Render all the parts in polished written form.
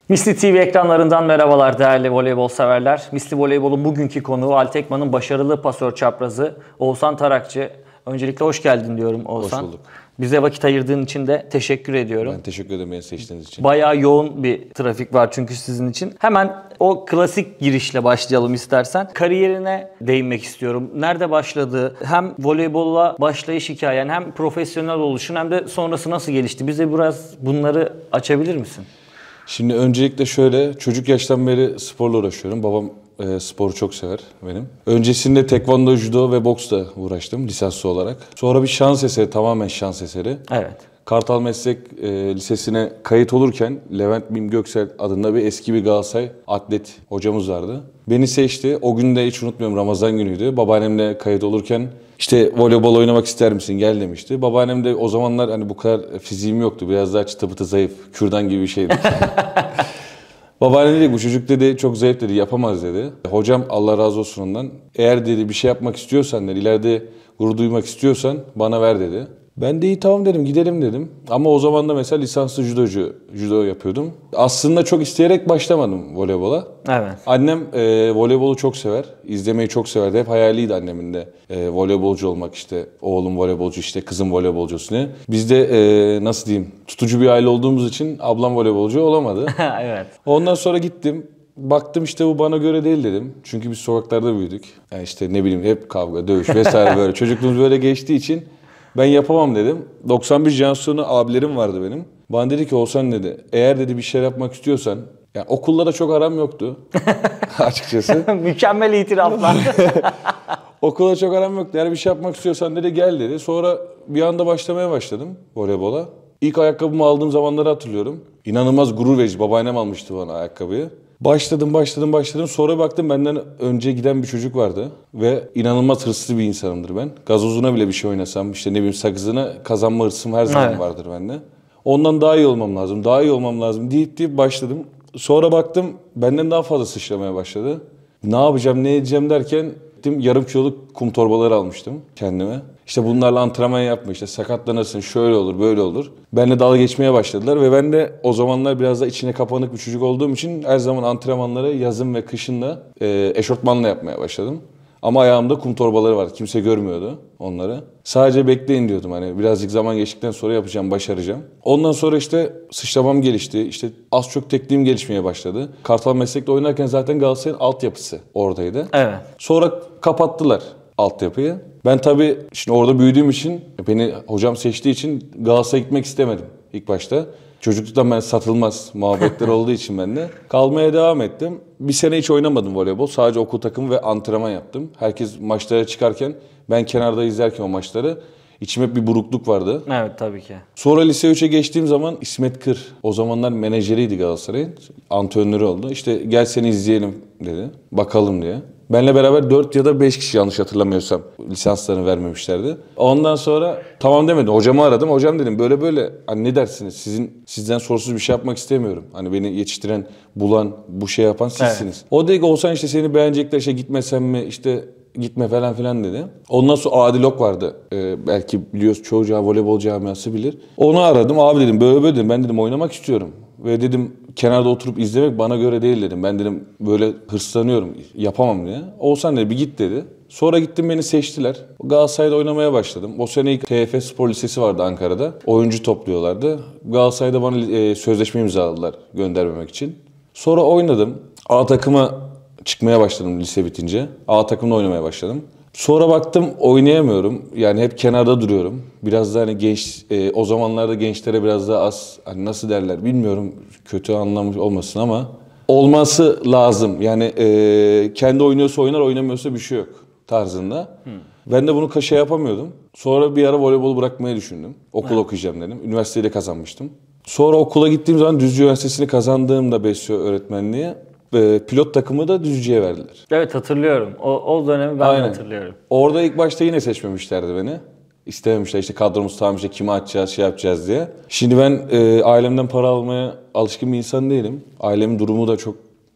Misli TV ekranlarından merhabalar değerli voleybol severler. Misli Voleybol'un bugünkü konuğu Altekma'nın başarılı pasör çaprazı Oğuzhan Tarakçı. Öncelikle hoş geldin diyorum Oğuzhan. Hoş bulduk. Bize vakit ayırdığın için de teşekkür ediyorum. Ben teşekkür ederim beni seçtiğiniz için. Bayağı yoğun bir trafik var çünkü sizin için. Hemen o klasik girişle başlayalım istersen. Kariyerine değinmek istiyorum. Nerede başladı? Hem voleybolla başlayış hikayen, hem profesyonel oluşun, hem de sonrası nasıl gelişti? Bize biraz bunları açabilir misin? Şimdi öncelikle şöyle, çocuk yaştan beri sporla uğraşıyorum. Babam sporu çok sever benim. Öncesinde tekvando, judo ve boksla uğraştım lisanslı olarak. Sonra bir şans eseri, tamamen şans eseri. Evet. Kartal Meslek Lisesi'ne kayıt olurken Levent Mim Göksel adında eski bir Galatasaray atlet hocamız vardı. Beni seçti. O gün de hiç unutmuyorum, Ramazan günüydü. Babaannemle kayıt olurken işte voleybol oynamak ister misin gel demişti. Babaannem de o zamanlar hani bu kadar fiziğim yoktu. Biraz daha çıtı pıtı zayıf, kürdan gibi bir şeydi. Babaannem dedi bu çocuk dedi çok zayıf dedi, yapamaz dedi. Hocam Allah razı olsun ondan. Eğer dedi bir şey yapmak istiyorsan dedi, ileride gurur duymak istiyorsan bana ver dedi. Ben de iyi tamam dedim, gidelim dedim. Ama o zaman da mesela lisanslı judo yapıyordum. Aslında çok isteyerek başlamadım voleybola. Evet. Annem voleybolu çok sever, izlemeyi çok severdi. Hep hayaliydi annemin de voleybolcu olmak, işte oğlum voleybolcu, işte kızım voleybolcusu ne. Biz de nasıl diyeyim, tutucu bir aile olduğumuz için ablam voleybolcu olamadı. Evet. Ondan sonra gittim. Baktım işte bu bana göre değil dedim. Çünkü biz sokaklarda büyüdük. Yani işte ne bileyim hep kavga, dövüş vesaire böyle. Çocukluğumuz böyle geçtiği için ben yapamam dedim. 91 Cansu'nun abilerim vardı benim. Bana dedi ki Oğuzhan dedi, eğer dedi bir şey yapmak istiyorsan, yani okulla da çok aram yoktu açıkçası. Mükemmel itiraflar. Okulla çok aram yoktu. Eğer bir şey yapmak istiyorsan dedi gel dedi. Sonra bir anda başlamaya başladım voleybola. İlk ayakkabımı aldığım zamanları hatırlıyorum. İnanılmaz gurur verici. Babaannem almıştı bana ayakkabıyı. Başladım. Sonra baktım benden önce giden bir çocuk vardı. Ve inanılmaz hırslı bir insanımdır ben. Gazozuna bile bir şey oynasam, işte ne bileyim sakızına kazanma hırsım her zaman vardır bende. Ondan daha iyi olmam lazım deyip başladım. Sonra baktım benden daha fazla sıçramaya başladı. Ne yapacağım, ne edeceğim derken yarım kiloluk kum torbaları almıştım kendime. İşte bunlarla antrenman yapma, işte sakatlanırsın, şöyle olur, böyle olur. Benimle dalga geçmeye başladılar ve ben de o zamanlar biraz da içine kapanık bir çocuk olduğum için her zaman antrenmanları yazın ve kışın da eşortmanla yapmaya başladım. Ama ayağımda kum torbaları vardı. Kimse görmüyordu onları. Sadece bekleyin diyordum, hani birazcık zaman geçtikten sonra yapacağım, başaracağım. Ondan sonra işte sıçramam gelişti. İşte az çok tekniğim gelişmeye başladı. Kartal Meslek'te oynarken zaten Galatasaray'ın altyapısı oradaydı. Evet. Sonra kapattılar altyapıyı. Ben tabii şimdi orada büyüdüğüm için, beni hocam seçtiği için Galatasaray'a gitmek istemedim ilk başta. Çocukluktan ben satılmaz muhabbetler olduğu için ben de kalmaya devam ettim. Bir sene hiç oynamadım voleybol. Sadece okul takımı ve antrenman yaptım. Herkes maçlara çıkarken ben kenarda izlerken o maçları içime hep bir burukluk vardı. Evet tabii ki. Sonra lise 3'e geçtiğim zaman İsmet Kır, o zamanlar menajeriydi Galatasaray'ın, antrenörü oldu. İşte gel seni izleyelim dedi, bakalım diye. Benle beraber 4 ya da 5 kişi yanlış hatırlamıyorsam lisanslarını vermemişlerdi. Ondan sonra tamam demedim. Hocamı aradım. Hocam dedim böyle hani ne dersiniz? Sizden sorsuz bir şey yapmak istemiyorum. Hani beni yetiştiren, bulan, bu şey yapan sizsiniz. Evet. O dedi ki olsan işte seni beğenecekler, işte gitmesem mi, işte gitme falan filan dedi. Ondan sonra Adil Ok vardı. Belki biliyoruz, çoğu voleybol camiası bilir. Onu aradım. Abi dedim böyle dedim. Ben dedim oynamak istiyorum. Ve dedim kenarda oturup izlemek bana göre değil dedim. Ben dedim böyle hırslanıyorum, yapamam diye. Olsan dedi bir git dedi. Sonra gittim, beni seçtiler. Galatasaray'da oynamaya başladım. O sene ilk TFF Spor Lisesi vardı Ankara'da. Oyuncu topluyorlardı. Galatasaray'da bana sözleşme imzaladılar göndermemek için. Sonra oynadım. A takıma çıkmaya başladım lise bitince. A takımda oynamaya başladım. Sonra baktım oynayamıyorum. Yani hep kenarda duruyorum. Biraz da hani genç, o zamanlarda gençlere biraz daha az, hani nasıl derler bilmiyorum, kötü anlamış olmasın ama olması lazım. Yani kendi oynuyorsa oynar, oynamıyorsa bir şey yok tarzında. Ben de bunu şey yapamıyordum. Sonra bir ara voleybolu bırakmayı düşündüm. Okul okuyacağım dedim. Üniversiteyi de kazanmıştım. Sonra okula gittiğim zaman Düzce Üniversitesi'ni kazandığımda besyo öğretmenliği, pilot takımı da Düzce'ye verdiler. Evet hatırlıyorum. O dönemi ben de hatırlıyorum. Orada ilk başta yine seçmemişlerdi beni. İstememişler, işte kadromuz tamam, işte kimi açacağız, şey yapacağız diye. Şimdi ben ailemden para almaya alışkın bir insan değilim. Ailemin durumu da çok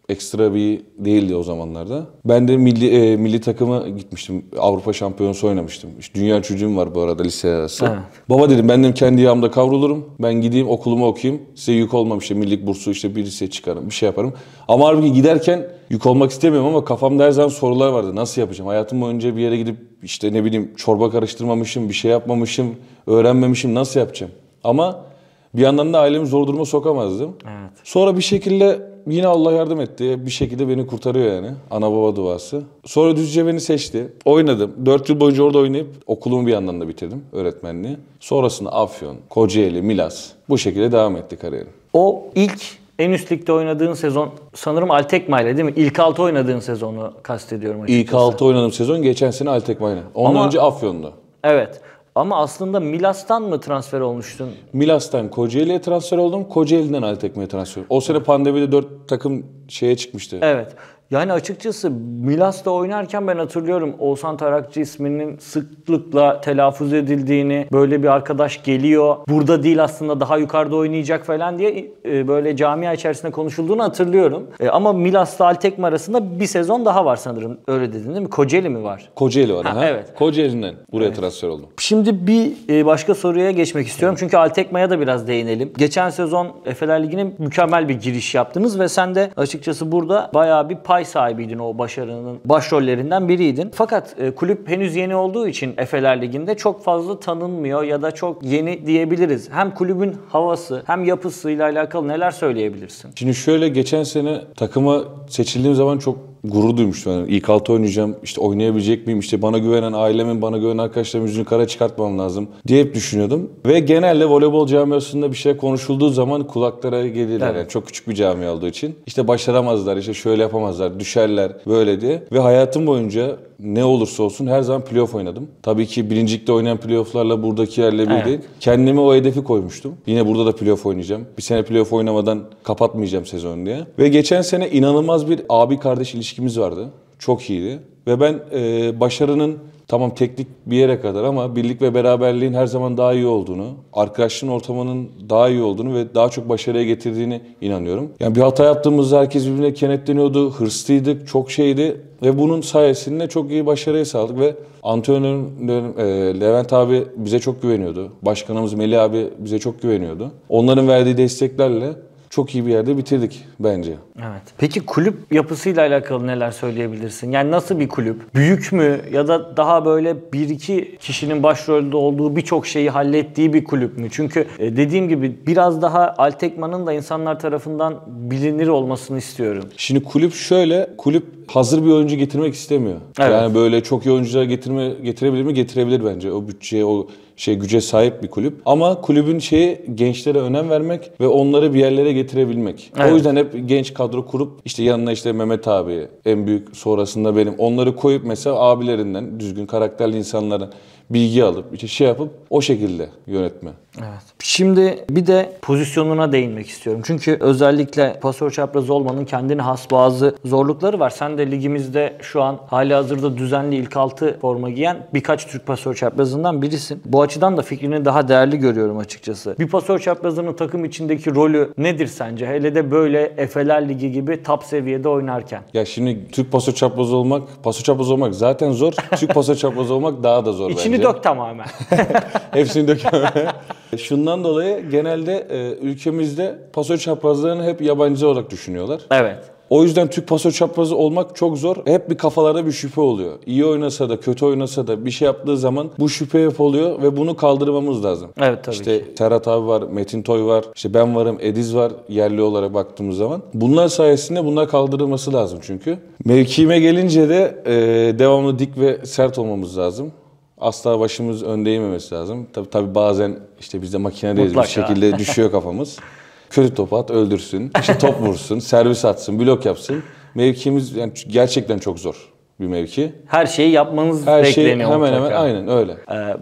ekstra bir değildi o zamanlarda. Ben de milli takıma gitmiştim. Avrupa Şampiyonası oynamıştım. İşte dünya çocuğum var bu arada lise arası. Evet. Baba dedim ben de kendi yağımda kavrulurum. Ben gideyim okulumu okuyayım. Size yük olmam işte millilik bursu işte bir lise çıkarım bir şey yaparım. Ama halbuki giderken yük olmak istemiyorum ama kafamda her zaman sorular vardı. Nasıl yapacağım? Hayatım boyunca bir yere gidip işte ne bileyim çorba karıştırmamışım, bir şey yapmamışım, öğrenmemişim. Nasıl yapacağım? Ama bir yandan da ailemi zor duruma sokamazdım. Evet. Sonra bir şekilde yine Allah yardım etti. Bir şekilde beni kurtarıyor yani. Ana baba duası. Sonra Düzce beni seçti. Oynadım. 4 yıl boyunca orada oynayıp okulumu bir yandan da bitirdim. Öğretmenliği. Sonrasında Afyon, Kocaeli, Milas. Bu şekilde devam etti kariyerim. O ilk en üst ligde oynadığın sezon sanırım Altekma ile değil mi? İlk 6 oynadığın sezonu kastediyorum açıkçası. İlk 6 oynadığım sezon geçen sene Altekmay'la. Ondan önce Afyon'da. Evet. Ama aslında Milas'tan mı transfer olmuştun? Milas'tan Kocaeli'ye transfer oldum. Kocaeli'den Altekmay'a transfer oldum. O sene pandemide 4 takım şeye çıkmıştı. Evet. Yani açıkçası Milas'ta oynarken ben hatırlıyorum Oğuzhan Tarakçı isminin sıklıkla telaffuz edildiğini, böyle bir arkadaş geliyor, burada değil aslında daha yukarıda oynayacak falan diye böyle camia içerisinde konuşulduğunu hatırlıyorum. Ama Milas'ta Altekma arasında bir sezon daha var sanırım. Öyle dedin değil mi? Kocaeli mi var? Kocaeli var. Ha, evet. Kocaeli'den buraya transfer oldum. Şimdi bir başka soruya geçmek istiyorum. Çünkü Altekma'ya da biraz değinelim. Geçen sezon Efeler Ligi'ne mükemmel bir giriş yaptınız ve sen de açıkçası burada bayağı bir pay sahibiydin, o başarının başrollerinden biriydin. Fakat kulüp henüz yeni olduğu için Efeler Ligi'nde çok fazla tanınmıyor ya da çok yeni diyebiliriz. Hem kulübün havası hem yapısıyla alakalı neler söyleyebilirsin? Şimdi şöyle geçen sene takıma seçildiğim zaman çok gurur duymuştum. Yani ilk 6 oynayacağım, işte oynayabilecek miyim, işte bana güvenen ailemin, bana güvenen arkadaşlarımın yüzünü kara çıkartmam lazım diye hep düşünüyordum. Ve genelde voleybol camiasında bir şey konuşulduğu zaman kulaklara gelirler. Evet. Yani çok küçük bir cami olduğu için. İşte başaramazlar, işte şöyle yapamazlar, düşerler böyle diye. Ve hayatım boyunca ne olursa olsun her zaman playoff oynadım. Tabii ki birincilikte oynayan playofflarla buradaki yerle bir değil. Kendime o hedefi koymuştum. Yine burada da playoff oynayacağım. Bir sene playoff oynamadan kapatmayacağım sezonu diye. Ve geçen sene inanılmaz bir abi kardeş ilişkimiz vardı. Çok iyiydi. Ve ben başarının tamam teknik bir yere kadar ama birlik ve beraberliğin her zaman daha iyi olduğunu, arkadaşlığın ortamının daha iyi olduğunu ve daha çok başarıya getirdiğini inanıyorum. Yani bir hata yaptığımızda herkes birbirine kenetleniyordu, hırslıydık, çok şeydi ve bunun sayesinde çok iyi başarıya sağladık ve antrenörüm Levent abi bize çok güveniyordu. Başkanımız Melih abi bize çok güveniyordu. Onların verdiği desteklerle çok iyi bir yerde bitirdik bence. Evet. Peki kulüp yapısıyla alakalı neler söyleyebilirsin? Yani nasıl bir kulüp? Büyük mü ya da daha böyle bir iki kişinin başrolde olduğu birçok şeyi hallettiği bir kulüp mü? Çünkü dediğim gibi biraz daha Altekma'nın da insanlar tarafından bilinir olmasını istiyorum. Şimdi kulüp şöyle, kulüp hazır bir oyuncu getirmek istemiyor. Evet. Yani böyle çok iyi oyuncular getirebilir mi? Getirebilir bence. O bütçeye, o güce sahip bir kulüp. Ama kulübün gençlere önem vermek ve onları bir yerlere getirebilmek. Evet. O yüzden hep genç kadro kurup işte yanına işte Mehmet abi, en büyük sonrasında benim. Onları koyup mesela abilerinden, düzgün karakterli insanların bilgi alıp işte yapıp o şekilde yönetme. Evet. Şimdi bir de pozisyonuna değinmek istiyorum. Çünkü özellikle pasör çapraz olmanın kendine has bazı zorlukları var. Sen de ligimizde şu an halihazırda düzenli ilk 6 forma giyen birkaç Türk pasör çaprazından birisin. Bu açıdan da fikrini daha değerli görüyorum açıkçası. Bir pasör çaprazının takım içindeki rolü nedir sence? Hele de böyle Efeler Ligi gibi top seviyede oynarken. Ya şimdi Türk pasör çapraz olmak zaten zor. Türk pasör çapraz olmak daha da zor bence. İçini dök tamamen. Hepsini dök. Şundan dolayı genelde ülkemizde pasör çaprazlarını hep yabancı olarak düşünüyorlar. Evet. O yüzden Türk pasör çaprazı olmak çok zor. Hep bir kafalarda bir şüphe oluyor. İyi oynasa da kötü oynasa da bir şey yaptığı zaman bu şüphe hep oluyor ve bunu kaldırmamız lazım. Evet tabii İşte ki. Serhat abi var, Metin Toy var, işte ben varım, Ediz var yerli olarak baktığımız zaman. Bunlar sayesinde bunlar kaldırılması lazım çünkü. Mevkime gelince de devamlı dik ve sert olmamız lazım. Asla başımız önde eğmemesi lazım. Tabii bazen işte biz de makinedeyiz, bir şekilde düşüyor kafamız. Kötü top at, öldürsün, işte top vursun, servis atsın, blok yapsın. Mevkimiz yani gerçekten çok zor bir mevki. Her şeyi yapmanız Her bekleniyor. şey hemen aynen öyle.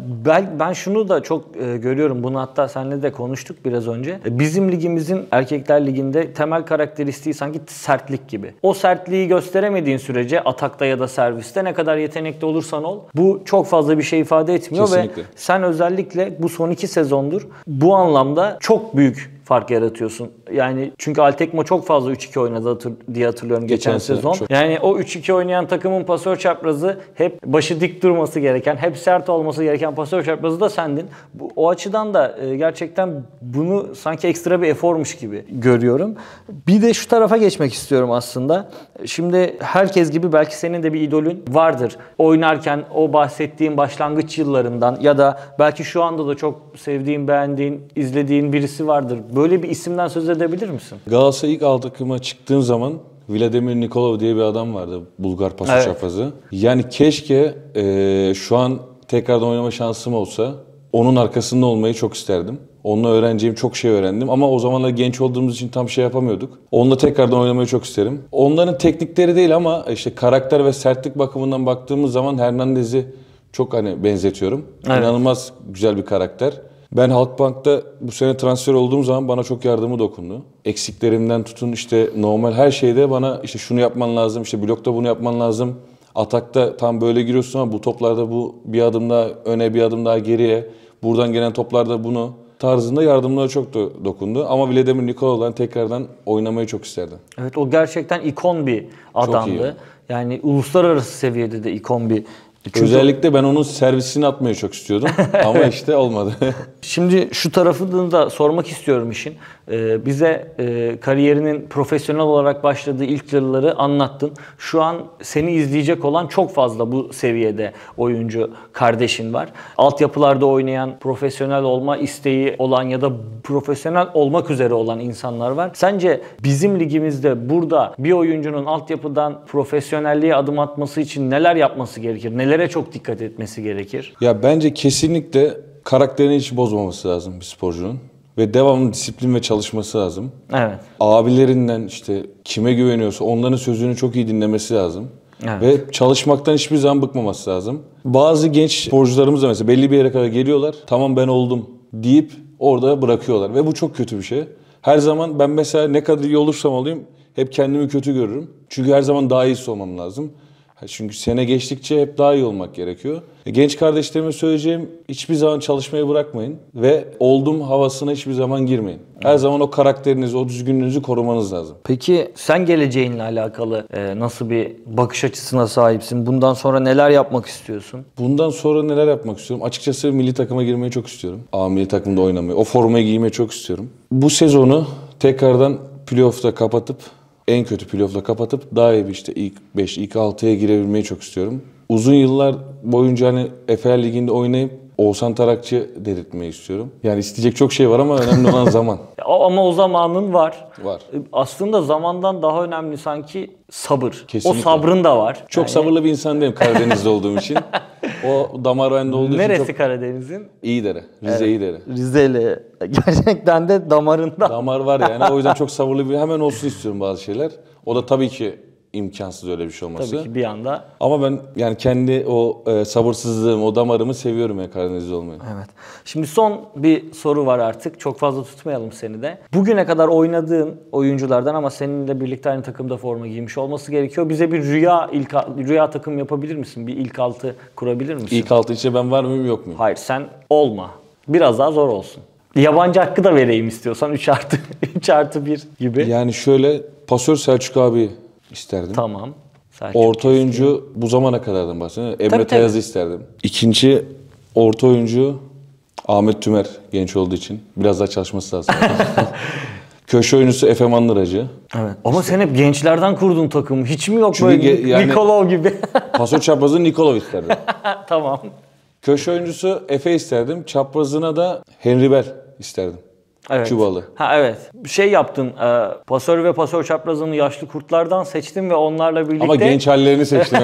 Ben şunu da çok görüyorum. Bunu hatta seninle de konuştuk biraz önce. Bizim ligimizin Erkekler Ligi'nde temel karakteristiği sanki sertlik gibi. O sertliği gösteremediğin sürece atakta ya da serviste ne kadar yetenekli olursan ol bu çok fazla bir şey ifade etmiyor. Kesinlikle. Ve sen özellikle bu son 2 sezondur bu anlamda çok büyük fark yaratıyorsun. Yani çünkü Altekmo çok fazla 3-2 oynadı diye hatırlıyorum geçen sezon. Yani o 3-2 oynayan takımın pasör çaprazı hep başı dik durması gereken, hep sert olması gereken pasör çaprazı da sendin. O açıdan da gerçekten bunu sanki ekstra bir eformuş gibi görüyorum. Bir de şu tarafa geçmek istiyorum aslında. Şimdi herkes gibi belki senin de bir idolün vardır. Oynarken o bahsettiğim başlangıç yıllarından ya da belki şu anda da çok sevdiğin, beğendiğin, izlediğin birisi vardır. Böyle bir isimden söz edebilir misin? Galatasaray ilk alt takıma çıktığım zaman Vladimir Nikolov diye bir adam vardı. Bulgar pasör çaprazı. Yani keşke şu an tekrardan oynama şansım olsa onun arkasında olmayı çok isterdim. Onunla öğreneceğim çok şey öğrendim ama o zamanlar genç olduğumuz için tam şey yapamıyorduk. Onunla tekrardan oynamayı çok isterim. Onların teknikleri değil ama işte karakter ve sertlik bakımından baktığımız zaman Hernandez'i çok benzetiyorum. Evet. İnanılmaz güzel bir karakter. Ben Halkbank'ta bu sene transfer olduğum zaman bana çok yardımı dokundu. Eksiklerimden tutun işte normal her şeyde bana işte şunu yapman lazım, işte blokta bunu yapman lazım. Atakta tam böyle giriyorsun ama bu toplarda bu bir adım daha öne bir adım daha geriye. Buradan gelen toplarda bunu tarzında yardımları çok dokundu. Ama Vladimir Nikolov'dan tekrardan oynamayı çok isterdim. Evet, o gerçekten ikon bir adamdı. Yani uluslararası seviyede de ikon bir. Çünkü özellikle ben onun servisini atmayı çok istiyordum ama işte olmadı. Şimdi şu tarafını da sormak istiyorum işin. Bize kariyerinin profesyonel olarak başladığı ilk yılları anlattın. Şu an seni izleyecek olan çok fazla bu seviyede oyuncu kardeşin var. Altyapılarda oynayan, profesyonel olma isteği olan ya da profesyonel olmak üzere olan insanlar var. Sence bizim ligimizde burada bir oyuncunun altyapıdan profesyonelliğe adım atması için neler yapması gerekir? Nelere çok dikkat etmesi gerekir? Ya bence kesinlikle karakterini hiç bozmaması lazım bir sporcunun. Ve devamlı disiplin ve çalışması lazım. Evet. Abilerinden işte kime güveniyorsa onların sözünü çok iyi dinlemesi lazım. Evet. Ve çalışmaktan hiçbir zaman bıkmaması lazım. Bazı genç sporcularımız da mesela belli bir yere kadar geliyorlar. Tamam ben oldum deyip orada bırakıyorlar. Ve bu çok kötü bir şey. Her zaman ben mesela ne kadar iyi olursam olayım hep kendimi kötü görürüm. Çünkü her zaman daha iyisi olmam lazım. Çünkü sene geçtikçe hep daha iyi olmak gerekiyor. Genç kardeşlerime söyleyeceğim hiçbir zaman çalışmayı bırakmayın ve oldum havasına hiçbir zaman girmeyin. Her zaman o karakterinizi, o düzgünlüğünüzü korumanız lazım. Peki sen geleceğinle alakalı nasıl bir bakış açısına sahipsin? Bundan sonra neler yapmak istiyorsun? Bundan sonra neler yapmak istiyorum? Açıkçası milli takıma girmeyi çok istiyorum. Milli takımda oynamayı, o formayı giymeyi çok istiyorum. Bu sezonu tekrardan playoff'ta kapatıp en kötü playoff'la kapatıp daha iyi bir işte ilk 5, ilk 6'ya girebilmeyi çok istiyorum. Uzun yıllar boyunca Efeler Ligi'nde oynayıp Oğuzhan Tarakçı dedirtmeyi istiyorum. Yani isteyecek çok şey var ama önemli olan zaman. Ama o zamanın var. Var. Aslında zamandan daha önemli sanki sabır. Kesinlikle. O sabrın da var. Çok sabırlı bir insan değilim Karadeniz'de olduğum için. O damar bende olduğu için Neresi çok... Karadeniz'in? İyidere. Rize İyidere. Rize'li. Gerçekten de damarında. Damar var yani. O yüzden çok sabırlı bir hemen olsun istiyorum bazı şeyler. O da tabii ki imkansız öyle bir şey olması. Tabii ki bir anda. Ama ben yani kendi o sabırsızlığım, o damarımı seviyorum ya Karadeniz'de olmayı. Evet. Şimdi son bir soru var artık. Çok fazla tutmayalım seni de. Bugüne kadar oynadığın oyunculardan ama seninle birlikte aynı takımda forma giymiş olması gerekiyor. Bize bir rüya takım yapabilir misin? Bir ilk altı kurabilir misin? İlk altı içinde ben var mıyım yok muyum? Hayır, sen olma. Biraz daha zor olsun. Yabancı hakkı da vereyim istiyorsan 3+1 gibi. Yani şöyle pasör Selçuk abi isterdim. Tamam. Orta oyuncu bu zamana kadardan bahsediyorum. Emre Tayaz'ı isterdim. İkinci orta oyuncu Ahmet Tümer genç olduğu için. Biraz daha çalışması lazım. Köşe oyuncusu Efe Mandıracı. Evet. Ama sen hep gençlerden kurdun takımı. Hiç mi yok çünkü böyle Nikolov gibi? Pasör çaprazı Nikolov isterdim. Tamam. Köşe oyuncusu Efe isterdim. Çaprazına da Henry Bell isterdim. Evet. Kübalı. Evet. Şey yaptın. Pasör ve pasör çaprazını yaşlı kurtlardan seçtin ve onlarla birlikte... Ama genç hallerini seçtim.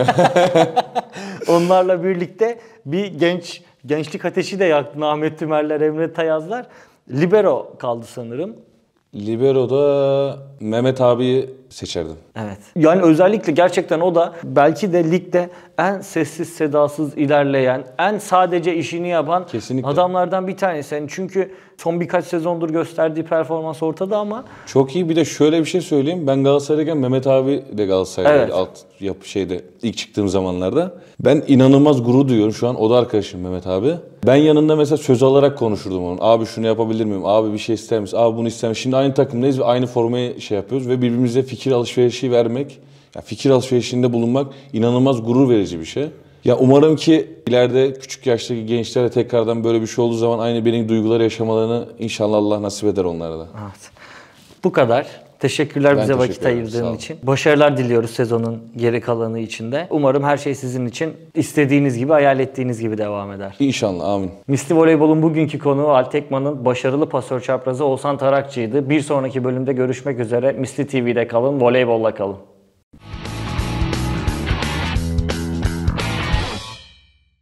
Onlarla birlikte bir gençlik ateşi de yaktın. Ahmet Tümerler, Emre Tayazlar. Libero kaldı sanırım. Libero'da Mehmet abiyi seçerdim. Evet. Yani özellikle gerçekten o da belki de ligde en sessiz sedasız ilerleyen, en sadece işini yapan Kesinlikle. adamlardan bir tanesi. Yani çünkü son birkaç sezondur gösterdiği performans ortada ama Çok iyi. Bir de şöyle bir şey söyleyeyim. Ben Galatasaray'dayken Mehmet abi de Galatasaray'da Evet. alt yapı şeyde ilk çıktığım zamanlarda. Ben inanılmaz gurur duyuyorum şu an. O da arkadaşım Mehmet abi. Ben yanında mesela söz alarak konuşurdum onun. Abi şunu yapabilir miyim? Abi bir şey ister misin? Abi bunu ister misin? Şimdi aynı takımdayız ve aynı formayı şey yapıyoruz ve birbirimize fikir alışverişi vermek, ya fikir alışverişinde bulunmak inanılmaz gurur verici bir şey. Ya umarım ki ileride küçük yaştaki gençlere tekrardan böyle bir şey olduğu zaman aynı benim duyguları yaşamalarını inşallah Allah nasip eder onlara da. evet. Bu kadar. Teşekkürler Ben bize teşekkür vakit ederim, sağ ayırdığın ol. için. Başarılar diliyoruz sezonun geri kalanı içinde. Umarım her şey sizin için istediğiniz gibi, hayal ettiğiniz gibi devam eder. İnşallah, amin. Misli Voleybol'un bugünkü konuğu Altekman'ın başarılı pasör çaprazı Oğuzhan Tarakçı'ydı. Bir sonraki bölümde görüşmek üzere. Misli TV'de kalın, voleybolla kalın.